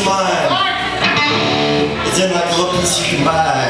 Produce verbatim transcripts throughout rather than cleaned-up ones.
of mine. It's in like a little piece you can buy.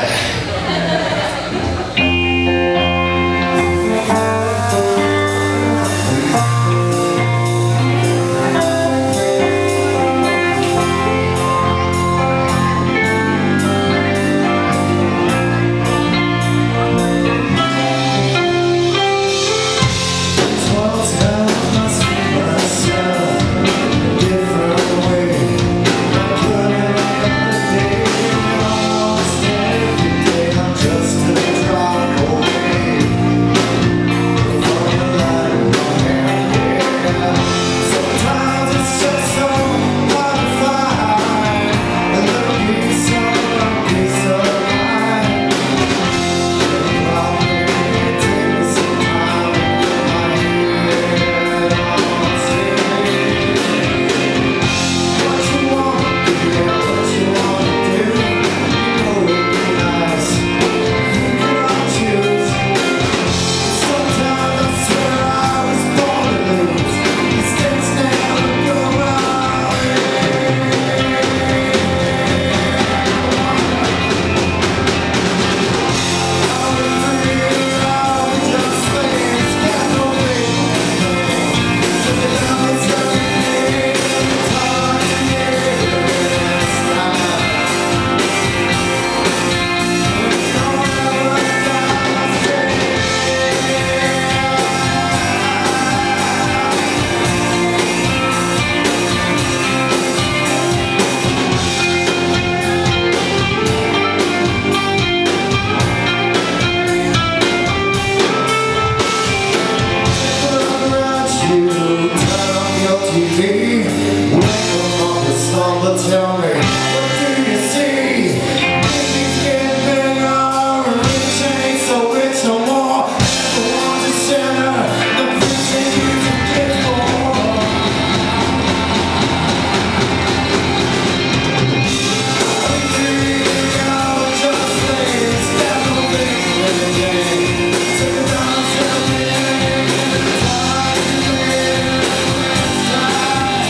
Tell me, what do you see? Baby's getting bigger, rich ain't so rich no more. The one's a sinner, the bitch ain't you to get more. I'm dreaming out just things that will make me day. Take a down, tell me, time to live this time.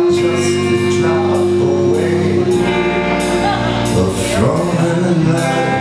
From the night